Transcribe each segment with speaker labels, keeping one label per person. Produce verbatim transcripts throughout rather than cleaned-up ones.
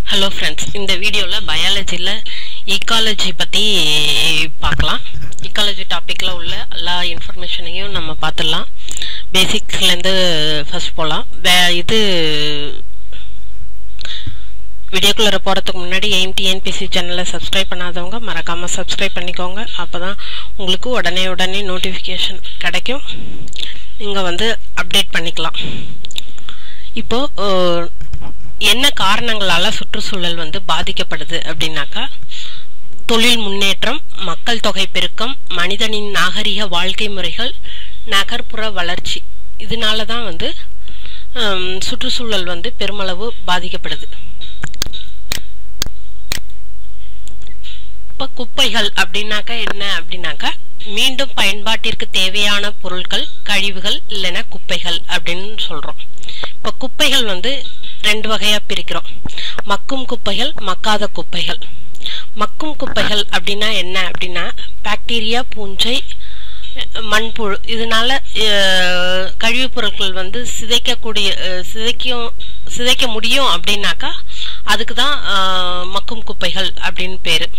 Speaker 1: Hello friends, இந்த வீடியோல பயாலஜில ecology பத்தி பார்க்கலாம். ecology டாபிக்ல உள்ள எல்லா இன்ஃபர்மேஷனையும் நம்ம பார்த்துடலாம். பேசிக்ஸ்ல இருந்து ஃபர்ஸ்ட் போலாம். இது வீடியோக்குள்ள போறதுக்கு முன்னாடி A M T N P C சேனலை சப்ஸ்கிரைப் பண்ணாதவங்க மறக்காம சப்ஸ்கிரைப் பண்ணிக்கோங்க. அப்பதான் உங்களுக்கு உடனே உடனே நோட்டிஃபிகேஷன் கிடைக்கும். நீங்க வந்து அப்டேட் பண்ணிக்கலாம். இப்போ என்ன காரணங்களால சுற்றுச்சூழல் வந்து பாதிக்கப்படுது அப்படின்னாக்கா தொழில் முன்னேற்றம், மக்கள் தொகை பெருக்கம், மனிதனின் நாகரிக வாழ்க்கை முறைகள், நகர்ப்புற வளர்ச்சி, இதனால தான் வந்து சுற்றுச்சூழல் வந்து பெருமளவு பாதிக்கப்படுது. இப்ப குப்பைகள் அப்படின்னாக்கா என்ன அப்படின்னாக்கா மீண்டும் பயன்பாட்டிற்கு தேவையான பொருட்கள், கழிவுகள் இல்லைன்னா குப்பைகள் அப்படின்னு சொல்றோம். இப்ப குப்பைகள் வந்து ரெண்டு வகையா பிரிக்கிறோம். மக்கும் குப்பைகள், மக்காத குப்பைகள். மக்கும் குப்பைகள் அப்படின்னா என்ன அப்படின்னா பாக்டீரியா, பூஞ்சை, மண்புழு இதனால கழிவுப் பொருட்கள் வந்து சிதைக்கக்கூடிய சிதைக்கும் சிதைக்க முடியும் அப்படின்னாக்கா அதுக்குதான் மக்கும் குப்பைகள் அப்படின்னு பேரு.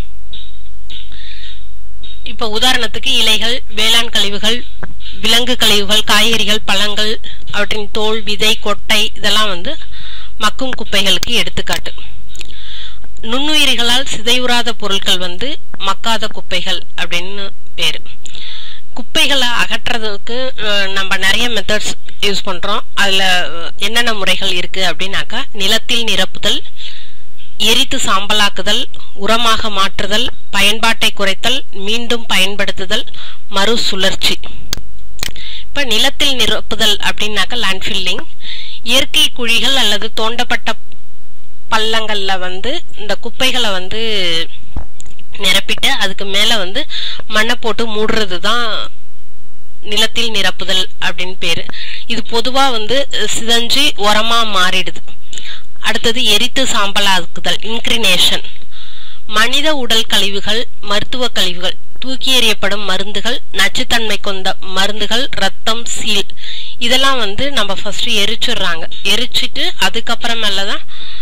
Speaker 1: இப்ப உதாரணத்துக்கு இலைகள், வேளாண் கழிவுகள், விலங்கு கழிவுகள், காய்கறிகள், பழங்கள், அவற்றின் தோல், விதை, கொட்டை இதெல்லாம் வந்து மக்கும் குப்பைகளுக்கு எடுத்துக்காட்டு. நுண்ணுயிரிகளால் சிதைவுறாத பொருட்கள் வந்து மக்காத குப்பைகள் அப்படின்னு பேரு. குப்பைகளை அகற்றுறதுக்கு நம்ம நிறைய மெத்தட்ஸ் யூஸ் பண்றோம். அதுல என்னென்ன முறைகள் இருக்கு அப்படின்னாக்கா நிலத்தில் நிரப்புதல், எரித்து சாம்பலாக்குதல், உரமாக மாற்றுதல், பயன்பாட்டை குறைத்தல், மீண்டும் பயன்படுத்துதல், மறுசுழற்சி. இப்ப நிலத்தில் நிரப்புதல் அப்படின்னாக்கா லேண்ட்ஃபில்லிங். இயற்கை குழிகள் அல்லது தோண்டப்பட்ட பள்ளங்கள்ல வந்து இந்த குப்பைகளை வந்து நிரப்பிட்டு அதுக்கு மேல வந்து மண்ணை போட்டு மூடுறதுதான் நிலத்தில் நிரப்புதல் அப்படின்னு பேரு. இது பொதுவா வந்து சிதஞ்சு உரமா மாறிடுது. அடுத்தது எரித்து சாம்பலாக்குதல், இன்கிரினேஷன். மனித உடல் கழிவுகள், மருத்துவ கழிவுகள், தூக்கி எறியப்படும் மருந்துகள், நச்சுத்தன்மை கொண்ட மருந்துகள், ரத்தம், சீல் இதெல்லாம் வந்து நம்ம ஃபர்ஸ்ட் எரிச்சிடுறாங்க. எரிச்சிட்டு அதுக்கப்புறமேலதான்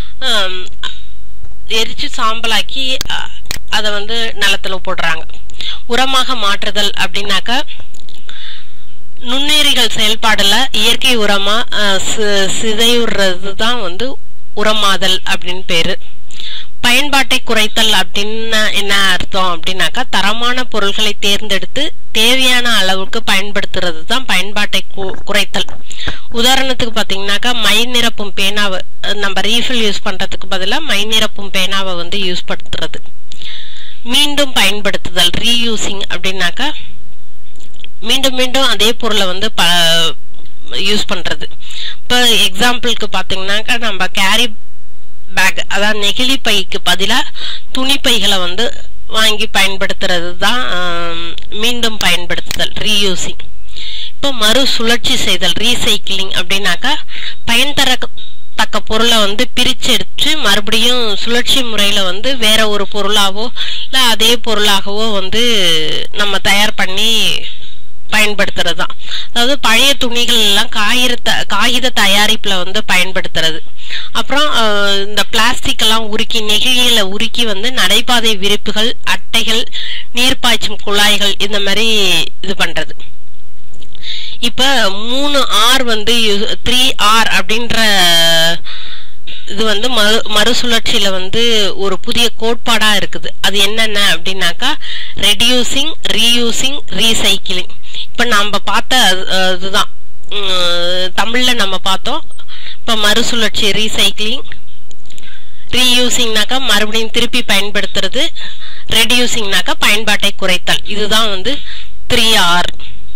Speaker 1: எரிச்சு சாம்பலாக்கி அதை வந்து நிலத்துல போடுறாங்க. உரமாக மாற்றுதல் அப்படின்னாக்கா நுண்ணுயிரிகள் செயல்பாடுல இயற்கை உரமா சிதையுறது தான் வந்து உரமாதல் அப்படின்னு பேரு. பயன்பாட்டை குறைத்தல் அப்படின்னா என்ன அர்த்தம் அப்படின்னாக்கா தரமான பொருட்களை தேர்ந்தெடுத்து தேவையான அளவுக்கு பயன்படுத்துறது தான் பயன்பாட்டை குறைத்தல். உதாரணத்துக்கு பாத்தீங்கன்னாக்கா மை நிரப்பும் பேனாவை நம்ம ரீஃபில் யூஸ் பண்றதுக்கு பதிலா மை நிரப்பும் பேனாவை வந்து யூஸ் படுத்துறது. மீண்டும் பயன்படுத்துதல், ரீயூசிங் அப்படின்னாக்கா மீண்டும் மீண்டும் அதே பொருளை வந்து ப யூஸ் பண்றது. இப்ப எக்ஸாம்பிளுக்கு பாத்தீங்கன்னாக்கா நம்ம கேரி பேக் அதாவது நெகிழி பைக்கு பதிலா துணி பைகளை வந்து வாங்கி பயன்படுத்துறது தான் மீண்டும் பயன்படுத்துதல், ரீயூசிங். இப்போ மறு சுழற்சி செய்தல், ரீசைக்கிளிங் அப்படின்னாக்கா பயன் தரத்தக்க பொருளை வந்து பிரிச்சு எடுத்து மறுபடியும் சுழற்சி முறையில வந்து வேற ஒரு பொருளாவோ இல்ல அதே பொருளாகவோ வந்து நம்ம தயார் பண்ணி பயன்படுத்துறது தான். அதாவது பழைய துணிகள் எல்லாம் காகித காகித தயாரிப்புல வந்து பயன்படுத்துறது. அப்புறம் இந்த பிளாஸ்டிக் எல்லாம் உருக்கி நெகிழியில உருக்கி வந்து நடைபாதை விரிப்புகள், அட்டைகள், நீர்ப்பாய்ச்சும் குழாய்கள் இந்த மாதிரி இது பண்றது. இப்ப மூணு ஆர் வந்து த்ரீ ஆர் அப்படின்ற இது வந்து மறு மறுசுழற்சியில வந்து ஒரு புதிய கோட்பாடா இருக்குது. அது என்னென்ன அப்படின்னாக்கா ரெடியூசிங், ரீயூசிங், ரீசைக்கிளிங். இப்ப நம்ம பார்த்த இதுதான் தமிழ்ல நம்ம பார்த்தோம். இப்ப மறுசுழற்சி ரீசைக்கிளிங், ரீயூசிங்னாக்கா மறுபடியும் திருப்பி பயன்படுத்துறது, ரெடியூசிங்னாக்கா பயன்பாட்டை குறைத்தல். இதுதான் வந்து த்ரீ ஆர்.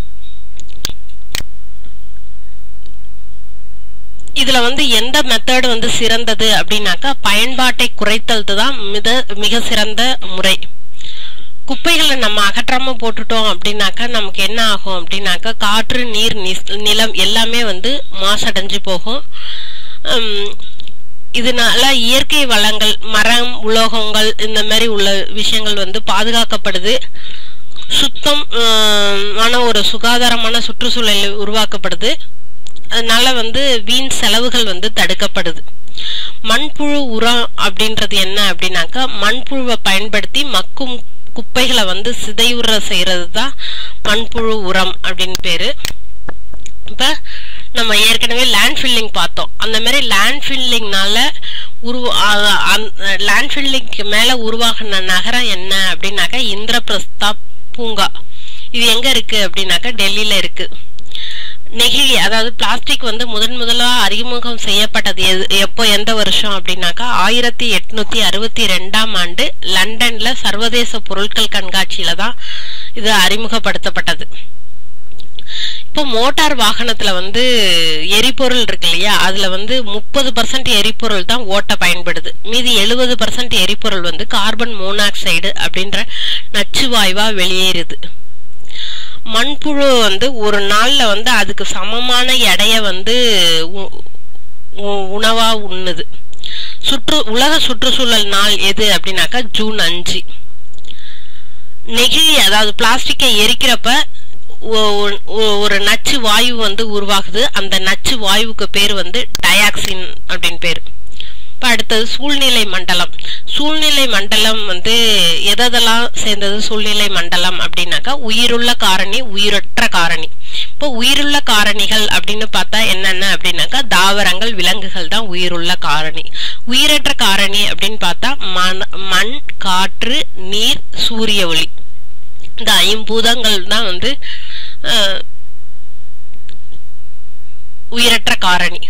Speaker 1: இதுல வந்து எந்த மெத்தட் வந்து சிறந்தது அப்படின்னாக்கா பயன்பாட்டை குறைத்தல் தான் மிக மிக சிறந்த முறை. குப்பைகளை நம்ம அகற்றாம போட்டுட்டோம் அப்படின்னாக்கா நமக்கு என்ன ஆகும் அப்படின்னாக்கா காற்று, நீர், நிலம் எல்லாமே வந்து மாசடைஞ்சு போகும். இதனால இயற்கை வளங்கள், மரம், உலோகங்கள் இந்த மாதிரி உள்ள விஷயங்கள் வந்து பாதுகாக்கப்படுது. சுத்தம் ஆன ஒரு சுகாதாரமான சுற்றுச்சூழல் உருவாக்கப்படுது. அதனால வந்து வீண் செலவுகள் வந்து தடுக்கப்படுது. மண்புழு உரம் அப்படின்றது என்ன அப்படின்னாக்கா மண்புழுவை பயன்படுத்தி மக்கும் குப்பைகளை வந்து சிதைவுற செய்யறது தான் மண்புழு உரம் அப்படின்னு பேரு. இப்ப நம்ம ஏற்கனவே லேண்ட் ஃபில்லிங் பார்த்தோம். அந்த மாதிரி லேண்ட் ஃபில்லிங்னால உருவா லேண்ட் ஃபில்லிங்க்கு மேல உருவாகின நகரம் என்ன அப்படின்னாக்கா இந்திரபிரஸ்தா பூங்கா. இது எங்க இருக்கு அப்படின்னாக்கா டெல்லியில இருக்கு. நெகிழி அதாவது பிளாஸ்டிக் வந்து முதன் முதலா அறிமுகம் செய்யப்பட்டது எப்போ எந்த வருஷம் அப்படின்னாக்கா ஆயிரத்தி எட்நூத்தி அறுபத்தி ரெண்டாம் ஆண்டு லண்டன்ல சர்வதேச பொருட்கள் கண்காட்சியில தான் இது அறிமுகப்படுத்தப்பட்டது. இப்போ மோட்டார் வாகனத்துல வந்து எரிபொருள் இருக்கு இல்லையா, அதுல வந்து முப்பது பர்சன்ட் எரிபொருள் தான் ஓட்ட பயன்படுது. மீதி எழுபது பர்சன்ட் எரிபொருள் வந்து கார்பன் மோனாக்சைடு அப்படின்ற நச்சு வாயுவா வெளியேறுது. மண்புழு வந்து ஒரு நாள்ல வந்து அதுக்கு சமமான எடைய வந்து உணவா உண்ணுது. சுற்று உலக சுற்றுச்சூழல் நாள் எது அப்படின்னாக்கா ஜூன் அஞ்சு. நெகிழி அதாவது பிளாஸ்டிக்கை எரிக்கிறப்ப ஒரு நச்சு வாயு வந்து உருவாகுது. அந்த நச்சு வாயுவுக்கு பேர் வந்து டயாக்சின் அப்படின்னு பேரு. இப்ப அடுத்தது சூழ்நிலை மண்டலம். சூழ்நிலை மண்டலம் வந்து எதெல்லாம் சேர்ந்தது சூழ்நிலை மண்டலம் அப்படின்னாக்கா உயிருள்ள காரணி, உயிரற்ற காரணி. இப்போ உயிருள்ள காரணிகள் அப்படின்னு பார்த்தா என்னென்ன அப்படின்னாக்கா தாவரங்கள், விலங்குகள் தான் உயிருள்ள காரணி. உயிரற்ற காரணி அப்படின்னு பார்த்தா மண், மண், காற்று, நீர், சூரிய ஒளி. இந்த ஐம்பூதங்கள் தான் வந்து உயிரற்ற காரணி.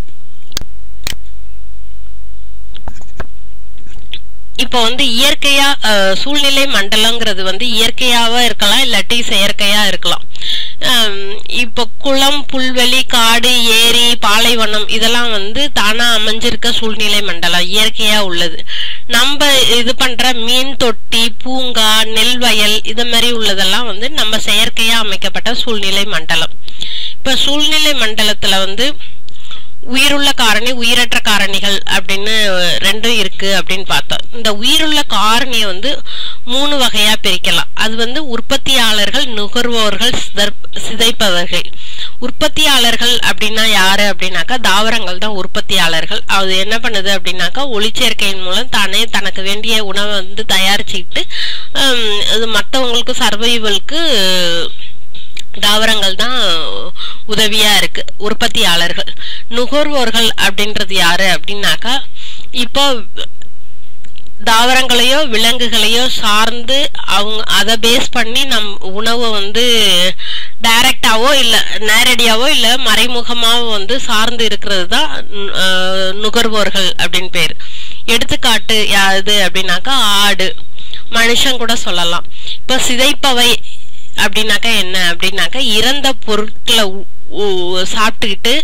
Speaker 1: இப்ப வந்து இயற்கையா சூழ்நிலை மண்டலங்கிறது வந்து இயற்கையாவா இருக்கலாம், இல்லாட்டி செயற்கையா இருக்கலாம். இப்ப குளம், புல்வெளி, காடு, ஏரி, பாலைவனம் இதெல்லாம் வந்து தானா அமைஞ்சிருக்க சூழ்நிலை மண்டலம், இயற்கையா உள்ளது. நம்ம இது பண்ற மீன் தொட்டி, பூங்கா, நெல் வயல் இது மாதிரி உள்ளதெல்லாம் வந்து நம்ம செயற்கையா அமைக்கப்பட்ட சூழ்நிலை மண்டலம். இப்ப சூழ்நிலை மண்டலத்துல வந்து உயிருள்ள காரணி, உயிரற்ற காரணிகள் அப்படின்னு ரெண்டும் இருக்கு அப்படின்னு பார்த்தோம். இந்த உயிருள்ள காரணியை வந்து மூணு வகையா பிரிக்கலாம். அது வந்து உற்பத்தியாளர்கள், நுகர்வோர்கள், சிதைப்பவர்கள். உற்பத்தியாளர்கள் அப்படின்னா யாரு அப்படின்னாக்கா தாவரங்கள் தான் உற்பத்தியாளர்கள். அது என்ன பண்ணுது அப்படின்னாக்கா ஒளிச்சேர்க்கையின் மூலம் தானே தனக்கு வேண்டிய உணவை வந்து தயாரிச்சுக்கிட்டு அது மற்றவங்களுக்கு சர்வைவலுக்கு தாவரங்கள் தான் உதவியா இருக்கு, உற்பத்தியாளர்கள். நுகர்வோர்கள் அப்படின்றது யாரு அப்படின்னாக்கா இப்போ தாவரங்களையோ விலங்குகளையோ சார்ந்து அவங்க அதை பேஸ் பண்ணி நம் உணவை வந்து டைரக்டாவோ இல்ல நேரடியாவோ இல்ல மறைமுகமாவோ வந்து சார்ந்து இருக்கிறது தான் நுகர்வோர்கள் அப்படின்னு பேரு. எடுத்துக்காட்டு யாது அப்படின்னாக்கா ஆடு, மனுஷன் கூட சொல்லலாம். இப்ப சிதைப்பவை அப்படின்னாக்கா என்ன அப்படின்னாக்கா இறந்த பொருட்களை சாப்பிட்டுக்கிட்டு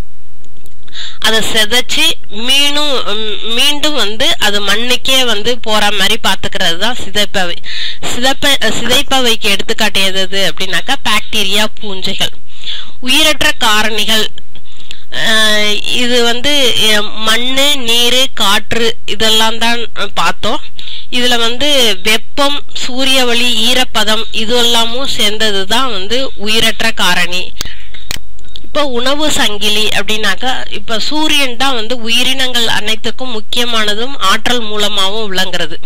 Speaker 1: அதை செதைச்சு மீனும் மீண்டும் வந்து அது மண்ணுக்கே வந்து போற மாதிரி பாத்துக்கிறது தான் சிதைப்பவை. சிதைப்ப சிதைப்பவைக்கு எடுத்துக்காட்டு எது அப்படின்னாக்கா பாக்டீரியா, பூஞ்சைகள். உயிரற்ற காரணிகள் இது வந்து மண்ணு, நீரு, காற்று இதெல்லாம் தான் பார்த்தோம். இதுல வந்து வெப்பம், சூரிய ஒளி, ஈரப்பதம் இது எல்லாமும் சேர்ந்ததுதான் வந்து உயிரற்ற காரணி. இப்ப உணவு சங்கிலி அப்படின்னாக்கா இப்ப சூரியன் தான் வந்து உயிரினங்கள் அனைத்துக்கும் முக்கியமானதும் ஆற்றல் மூலமாகவும் விளங்குறது.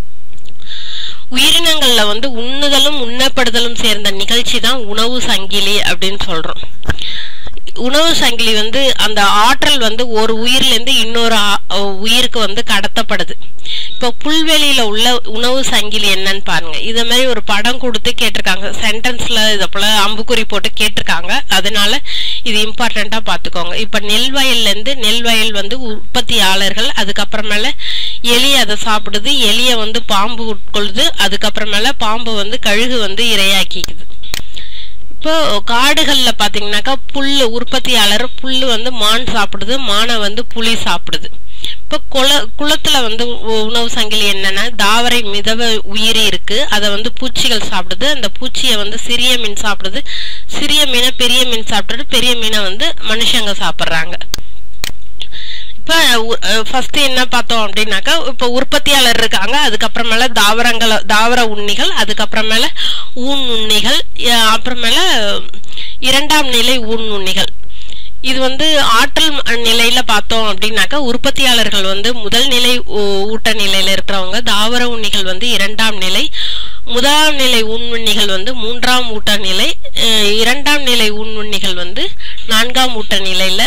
Speaker 1: உயிரினங்கள்ல வந்து உண்ணுதலும் உண்ணப்படுதலும் சேர்ந்த நிகழ்ச்சி தான் உணவு சங்கிலி அப்படின்னு சொல்றோம். உணவு சங்கிலி வந்து அந்த ஆற்றல் வந்து ஒரு உயிர்ல இருந்து இன்னொரு உயிருக்கு வந்து கடத்தப்படுது. இப்ப புல்வெளியில உள்ள உணவு சங்கிலி என்னன்னு பாருங்க. இத மாதிரி ஒரு படம் கொடுத்து கேட்டிருக்காங்க, சென்டென்ஸ்ல இத போல அம்புக்குறி போட்டு கேட்டிருக்காங்க. அதனால இது இம்பார்ட்டண்டா பாத்துக்கோங்க. இப்ப நெல் வயல்ல இருந்து நெல் வயல் வந்து உற்பத்தியாளர்கள், அதுக்கப்புறமேல எலி அதை சாப்பிடுது, எலிய வந்து பாம்பு உட்கொள்ளுது, அதுக்கப்புறமேல பாம்பு வந்து கழுகு வந்து இரையாக்கிக்குது. இப்போ காடுகள்ல பாத்தீங்கன்னாக்கா புல்லு உற்பத்தியாளர், புல்லு வந்து மான் சாப்பிடுது, மானை வந்து புலி சாப்பிடுது. இப்ப குள குளத்துல வந்து உணவு சங்கிலி என்னன்னா தாவரை மிதவ உயிரி இருக்கு, அதை வந்து பூச்சிகள் சாப்பிடுது, அந்த பூச்சியை வந்து சிறிய மீன் சாப்பிடுது, சிறிய மீனை பெரிய மீன் சாப்பிடுறது, பெரிய மீனை வந்து மனுஷங்க சாப்பிடுறாங்க. இப்ப ஃபர்ஸ்ட் என்ன பார்த்தோம் அப்படின்னாக்கா இப்ப உற்பத்தியாளர் இருக்காங்க, அதுக்கப்புறமேல தாவரங்கள், தாவர உண்ணிகள், அதுக்கப்புறமேல ஊன் உண்ணிகள், அப்புறமேல இரண்டாம் நிலை ஊன் உண்ணிகள். இது வந்து ஆற்றல் நிலையில பார்த்தோம் அப்படின்னாக்கா உற்பத்தியாளர்கள் வந்து முதல் நிலை ஊட்ட நிலையில இருக்கிறவங்க, தாவர உண்ணிகள் வந்து இரண்டாம் நிலை, முதலாம் நிலை ஊன்வண்ணிகள் வந்து மூன்றாம் ஊட்ட நிலை, இரண்டாம் நிலை ஊன்வண்ணிகள் வந்து நான்காம் ஊட்ட நிலையில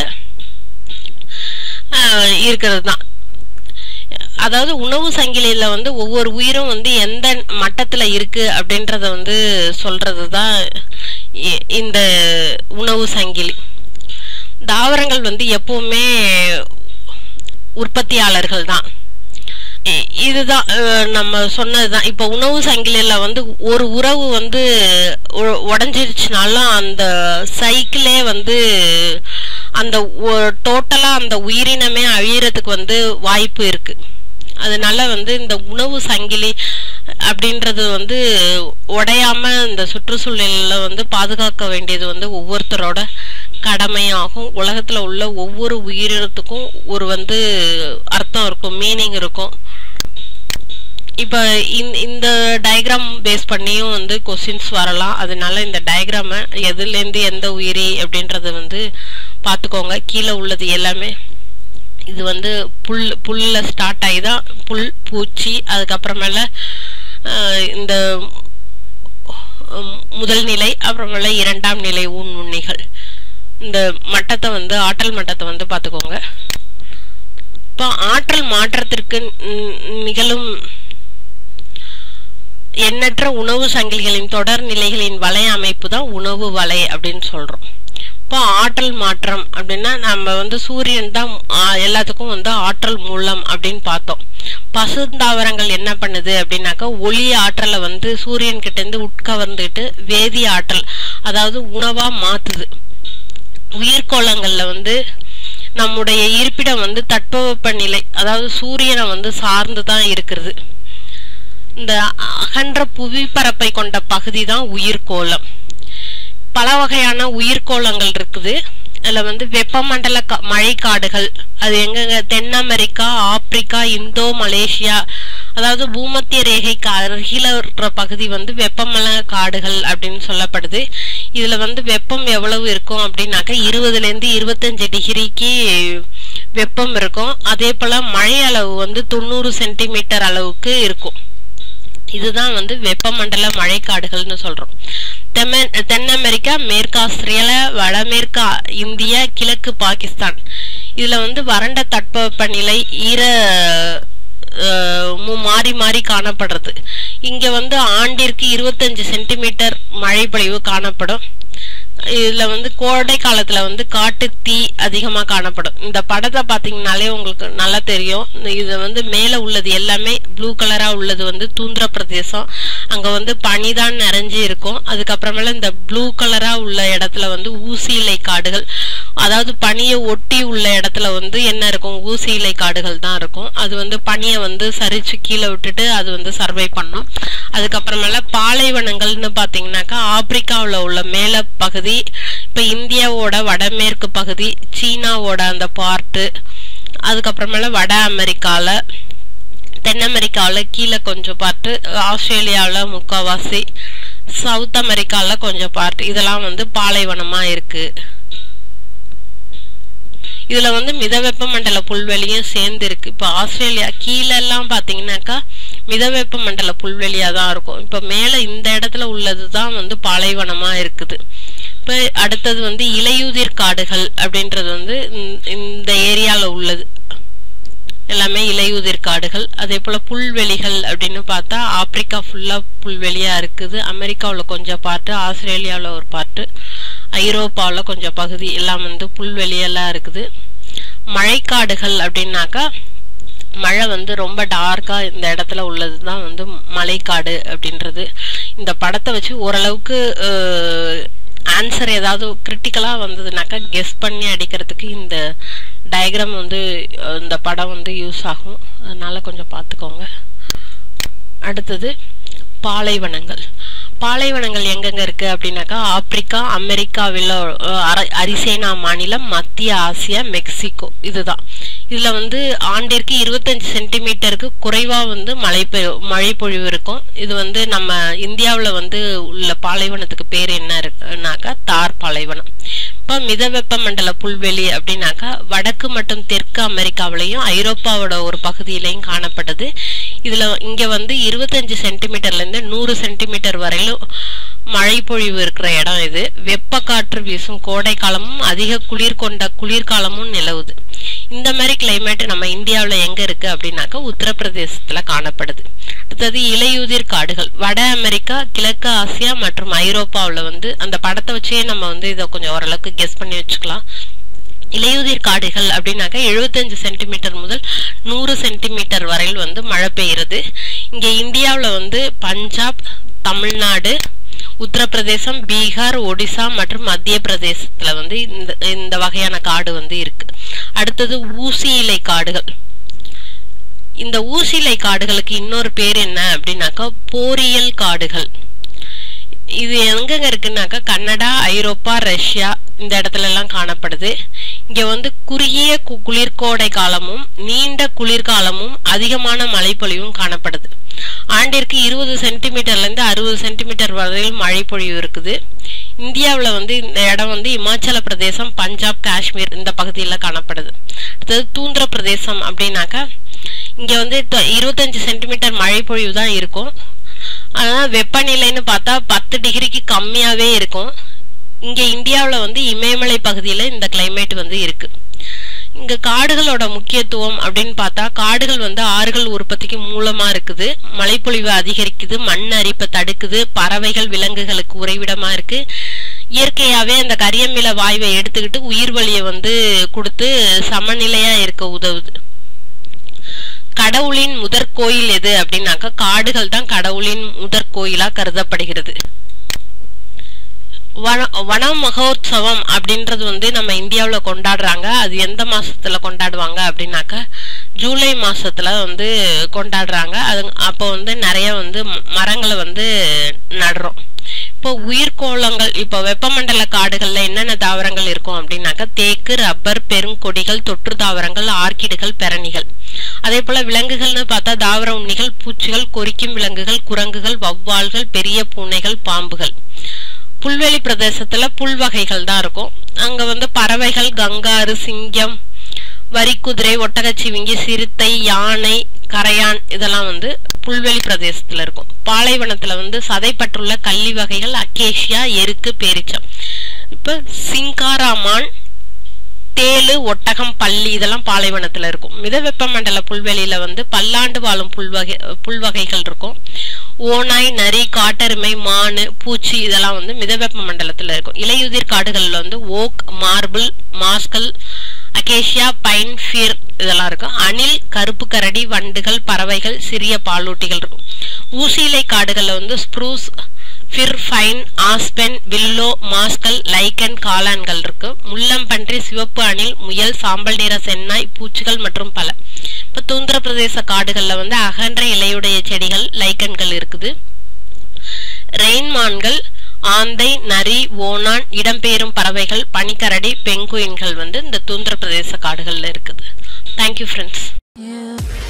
Speaker 1: இருக்கிறது தான். அதாவது உணவு சங்கிலியில வந்து ஒவ்வொரு உயிரும் வந்து எந்த மட்டத்துல இருக்கு அப்படின்றத வந்து சொல்றதுதான் இந்த உணவு சங்கிலி. தாவரங்கள் வந்து எப்பவுமே உற்பத்தியாளர்கள் தான். இதுதான் நம்ம சொன்னதுதான். இப்ப உணவு சங்கிலியில வந்து ஒரு உறவு வந்து உடைஞ்சிருச்சுனாலும் அந்த சைக்கிளே வந்து அந்த டோட்டலா அந்த உயிரினமே அழியறதுக்கு வந்து வாய்ப்பு இருக்கு. அதனால வந்து இந்த உணவு சங்கிலி அப்படின்றது வந்து உடையாம இந்த சுற்றுச்சூழல வந்து பாதுகாக்க வேண்டியது வந்து ஒவ்வொருத்தரோட கடமையாகும். உலகத்துல உள்ள ஒவ்வொரு உயிரினத்துக்கும் ஒரு வந்து அர்த்தம் இருக்கும், மீனிங் இருக்கும். இப்ப இந்த டயக்ராம் பேஸ் பண்ணியும் வந்து கொஸ்டின்ஸ் வரலாம். அதனால இந்த டயக்ராம எதுல இருந்து எந்த உயிரி அப்படின்றத வந்து பாத்துக்கோங்க. கீழே உள்ளது எல்லாமே இது வந்து புல் புல்ல ஸ்டார்ட் ஆகிதான் புல், பூச்சி, அதுக்கப்புறமேல இந்த முதல் நிலை, அப்புறமேல இரண்டாம் நிலை ஊன் உண்ணிகள். இந்த மட்டத்தை வந்து ஆற்றல் மட்டத்தை வந்து பாத்துக்கோங்க. இப்போ ஆற்றல் மாற்றத்திற்கு நிகழும் எண்ணற்ற உணவு சங்கிலிகளின் தொடர் நிலைகளின் வலை அமைப்பு தான் உணவு வலை அப்படின்னு சொல்றோம். இப்போ ஆற்றல் மாற்றம் அப்படின்னா நம்ம வந்து சூரியன் தான் எல்லாத்துக்கும் வந்து ஆற்றல் மூலம் அப்படின்னு பார்த்தோம். பசுந்தாவரங்கள் என்ன பண்ணுது அப்படின்னாக்கா ஒளி ஆற்றலை வந்து சூரியன் கிட்ட இருந்து உட்கவர்ந்துட்டு வேதி ஆற்றல், அதாவது உணவா மாத்துது. உயிர்கோளங்கள்ல வந்து நம்முடைய இருப்பிடம் வந்து தட்பவெப்ப நிலை, அதாவது சூரியனை வந்து சார்ந்துதான் இருக்கிறது. இந்த அகன்ற புவிப்பரப்பை கொண்ட பகுதி தான் உயிர்கோளம். பல வகையான உயிர்கோளங்கள் இருக்குது. அதுல வந்து வெப்பமண்டல மழைக்காடுகள், அது எங்க, தென் அமெரிக்கா, ஆப்பிரிக்கா, இந்தோ மலேசியா, அதாவது பூமத்திய ரேகைக்கு அருகில இருக்கிற பகுதி வந்து வெப்பமண்டல காடுகள் அப்படின்னு சொல்லப்படுது. இதுல வந்து வெப்பம் எவ்வளவு இருக்கும் அப்படின்னாக்க இருபதுல இருந்து இருபத்தஞ்சு டிகிரிக்கு வெப்பம் இருக்கும். அதே போல மழை அளவு வந்து தொண்ணூறு சென்டிமீட்டர் அளவுக்கு இருக்கும். இதுதான் வந்து வெப்பமண்டல மழைக்காடுகள்னு சொல்றோம். தென் அமெரிக்கா, மேற்கு ஆஸ்திரேலியா, வடமேற்கு இந்தியா, கிழக்கு பாகிஸ்தான், இதுல வந்து வறண்ட தட்பவெப்ப நிலை ஈர மாறி மாறி காணப்படுறது. இங்க வந்து ஆண்டிற்கு இருபத்தஞ்சு சென்டிமீட்டர் மழை பொழிவு காணப்படும். இதுல வந்து கோடை காலத்துல வந்து காட்டு தீ அதிகமா காணப்படும். இந்த படத்தை பாத்தீங்கன்னாலே உங்களுக்கு நல்லா தெரியும். இது வந்து மேல உள்ளது எல்லாமே ப்ளூ கலரா உள்ளது வந்து தூந்திர பிரதேசம், அங்க வந்து பனிதான் நிறைஞ்சு இருக்கும். அதுக்கப்புறமேல இந்த ப்ளூ கலரா உள்ள இடத்துல வந்து ஊசி இலை காடுகள், அதாவது பனியை ஒட்டி உள்ள இடத்துல வந்து என்ன இருக்கும், ஊசி இலை காடுகள் தான் இருக்கும். அது வந்து பனியை வந்து சரிச்சு கீழே விட்டுட்டு அது வந்து சர்வை பண்ணும். அதுக்கப்புறமேல பாலைவனங்கள்னு பாத்தீங்கன்னாக்கா ஆப்பிரிக்காவுல உள்ள மேல பகுதி, இப்ப இந்தியாவோட வடமேற்கு பகுதி, சீனாவோட அந்த பார்ட்டு, அதுக்கப்புறமேல வட அமெரிக்கால, தென் அமெரிக்காவில கீழே கொஞ்சம் பார்ட்டு, ஆஸ்திரேலியாவில முக்காவாசி, சவுத் அமெரிக்கால கொஞ்சம் பார்ட், இதெல்லாம் வந்து பாலைவனமா இருக்கு. இதுல வந்து மிதவெப்ப மண்டல புல்வெளியும் சேர்ந்து இருக்கு. இப்ப ஆஸ்திரேலியா கீழே எல்லாம் பாத்தீங்கன்னாக்கா மிதவெப்ப மண்டல புல்வெளியா தான் இருக்கும். இப்ப மேல இந்த இடத்துல உள்ளதுதான் வந்து பாலைவனமா இருக்குது. இப்ப அடுத்தது வந்து இலையுதிர் காடுகள் அப்படின்றது வந்து இந்த ஏரியால உள்ளது எல்லாமே இலையுதிர் காடுகள். அதே போல புல்வெளிகள் அப்படின்னு பார்த்தா ஆப்பிரிக்கா ஃபுல்லா புல்வெளியா இருக்குது. அமெரிக்காவுல கொஞ்சம் பார்ட்டு, ஆஸ்திரேலியாவில ஒரு பார்ட்டு, ஐரோப்பாவில கொஞ்சம் பகுதி எல்லாம் வந்து புல்வெளியெல்லாம் இருக்குது. மழைக்காடுகள் அப்படின்னாக்கா மழை வந்து ரொம்ப டார்க்கா இந்த இடத்துல உள்ளதுதான் வந்து மழைக்காடு அப்படின்றது. இந்த படத்தை வச்சு ஓரளவுக்கு ஆன்சர் ஏதாவது கிரிட்டிக்கலா வந்ததுனாக்கா கெஸ் பண்ணி அடிக்கிறதுக்கு இந்த டயக்ராம் வந்து இந்த படம் வந்து யூஸ் ஆகும். அதனால கொஞ்சம் பார்த்துக்கோங்க. அடுத்தது பாலைவனங்கள். பாலைவனங்கள் எங்கெங்க இருக்கு அப்படின்னாக்கா ஆப்பிரிக்கா, அமெரிக்காவில் அரிசேனா மாநிலம், மத்திய ஆசியா, மெக்சிகோ, இதுதான். இதுல வந்து ஆண்டிற்கு இருபத்தஞ்சு சென்டிமீட்டருக்கு குறைவா வந்து மழை மழை பொழிவு இருக்கும். இது வந்து நம்ம இந்தியாவில வந்து உள்ள பாலைவனத்துக்கு பேர் என்ன இருக்குனாக்கா தார் பாலைவனம். இப்போ மித வெப்பமண்டல புல்வெளி அப்படின்னாக்கா வடக்கு மற்றும் தெற்கு அமெரிக்காவிலையும் ஐரோப்பாவோட ஒரு பகுதியிலையும் காணப்படுது. இதுல இங்க வந்து இருபத்தஞ்சு சென்டிமீட்டர்ல இருந்து நூறு சென்டிமீட்டர் வரையிலும் மழை பொழிவு இருக்கிற இடம் இது. வெப்ப காற்று வீசும் கோடை காலமும் அதிக குளிர் கொண்ட குளிர்காலமும் நிலவுது. இந்த மாதிரி கிளைமேட் நம்ம இந்தியாவில எங்க இருக்கு அப்படின்னாக்கா உத்தரப்பிரதேசத்துல காணப்படுது. அடுத்தது இலையுதிர் காடுகள். வட அமெரிக்கா, கிழக்கு ஆசியா மற்றும் ஐரோப்பாவில வந்து அந்த படத்தை வச்சே நம்ம வந்து இதை கொஞ்சம் ஓரளவுக்கு கெஸ் பண்ணி வச்சுக்கலாம். இலையுதிர் காடுகள் அப்படின்னாக்கா எழுபத்தஞ்சு சென்டிமீட்டர் முதல் நூறு சென்டிமீட்டர் வரையில் வந்து மழை பெய்யுறது. இங்க இந்தியாவில வந்து பஞ்சாப், தமிழ்நாடு, உத்தரப்பிரதேசம், பீகார், ஒடிசா மற்றும் மத்திய பிரதேசத்துல வந்து இந்த இந்த வகையான காடு வந்து இருக்கு. அடுத்தது ஊசி இலை காடுகள். இந்த ஊசி இலை காடுகளுக்கு இன்னொரு பேர் என்ன அப்படின்னாக்கா போரியல் காடுகள். இது எங்கங்க இருக்குன்னாக்கா கனடா, ஐரோப்பா, ரஷ்யா இந்த இடத்துல எல்லாம் காணப்படுது. இங்க வந்து குறுகிய குளிர்கோடை காலமும் நீண்ட குளிர்காலமும் அதிகமான மழைப்பொழிவும் காணப்படுது. ஆண்டிற்கு இருபது சென்டிமீட்டர்ல இருந்து அறுபது சென்டிமீட்டர் வரையில் மழை பொழிவு இருக்குது. இந்தியாவில வந்து இந்த இடம் வந்து இமாச்சல பிரதேசம், பஞ்சாப், காஷ்மீர் இந்த பகுதியில காணப்படுது. அடுத்தது தூந்திர பிரதேசம் அப்படின்னாக்கா இங்க வந்து இருபத்தஞ்சு சென்டிமீட்டர் மழை பொழிவு தான் இருக்கும். ஆனா வெப்பநிலைன்னு பார்த்தா பத்து டிகிரிக்கு கம்மியாவே இருக்கும். இங்க இந்தியாவில வந்து இமயமலை பகுதியில இந்த கிளைமேட் வந்து இருக்கு. இங்க காடுகளோட முக்கியத்துவம் அப்படின்னு பார்த்தா காடுகள் வந்து ஆறுகள் உற்பத்திக்கு மூலமா இருக்குது, மழைப்பொழிவு அதிகரிக்குது, மண் அரிப்பை தடுக்குது, பறவைகள் விலங்குகளுக்கு உறைவிடமா இருக்கு. இயற்கையாவே அந்த கரியமில வாயுவை எடுத்துக்கிட்டு உயிர் வழியை வந்து கொடுத்து சமநிலையா இருக்க உதவுது. கடவுளின் முதற் கோயில் எது அப்படின்னாக்கா காடுகள் தான் கடவுளின் முதற் கோயிலா கருதப்படுகிறது. வன வன மகோத்சவம் அப்படின்றது வந்து நம்ம இந்தியாவில கொண்டாடுறாங்க. அது எந்த மாசத்துல கொண்டாடுவாங்க அப்படின்னாக்கா ஜூலை மாசத்துல வந்து கொண்டாடுறாங்க. அது அப்போ வந்து நிறைய வந்து மரங்களை வந்து நடுறோம். இப்போ உயிர்கோளங்கள், இப்போ வெப்பமண்டல காடுகள்ல என்னென்ன தாவரங்கள் இருக்கும் அப்படின்னாக்கா தேக்கு, ரப்பர், பெருங்கொடிகள், தொற்று தாவரங்கள், ஆர்க்கிடுகள், பெரணிகள். அதே போல விலங்குகள்னு பார்த்தா தாவர உண்ணிகள், பூச்சிகள், கொறிக்கும் விலங்குகள், குரங்குகள், வௌவால்கள், பெரிய பூனைகள், பாம்புகள். புல்வெளி பிரதேசத்துல புல் வகைகள் தான் இருக்கும். அங்க வந்து பறவைகள் கங்காரு, சிங்கம், வரிக்குதிரை, ஒட்டகச்சிவிங்கி, சிறுத்தை, யானை, கரையான் இதெல்லாம் வந்து புல்வெளி பிரதேசத்துல இருக்கும். பாலைவனத்துல வந்து சதைப்பற்றுள்ள கள்ளி வகைகள், அக்கேஷியா, எருக்கு, பேரிச்சம். இப்ப சிங்காராமான், தேளு, ஒட்டகம், பள்ளி இதெல்லாம் பாலைவனத்துல இருக்கும். மித வெப்பமண்டல புல்வெளியில வந்து பல்லாண்டு வாழும் புல்வகை புல்வகைகள் இருக்கும். ஓநாய், நரி, காட்டெருமை, மானு, பூச்சி இதெல்லாம் வந்து மித வெப்ப மண்டலத்துல இருக்கும். இலையுதிர் காடுகள்ல வந்து ஓக், மார்பிள், மாஸ்கல், அகேஷியா, பைன், ஃபீர் இதெல்லாம் இருக்கும். அணில், கருப்பு கரடி, வண்டுகள், பறவைகள், சிறிய பாலூட்டிகள் இருக்கும். ஊசியிலை காடுகள்ல வந்து spruce, fir, pine, aspen, willow, மாஸ்கல், லைக்கன், காளான்கள் இருக்கு. முள்ளம்பன்றி, சிவப்பு அணில், முயல், சாம்பல் நிற சென்னாய், பூச்சிகள் மற்றும் பல. இப்ப தூந்திர பிரதேச காடுகள்ல வந்து அகன்ற இலையுடைய செடிகள், லைக்கன்கள் இருக்குது. ரெயின்மான்கள், ஆந்தை, நரி, ஓனான், இடம்பெயரும் பறவைகள், பனிக்கரடி, பெங்குயின்கள் வந்து இந்த தூந்திர பிரதேச காடுகள்ல இருக்குது. Thank you friends.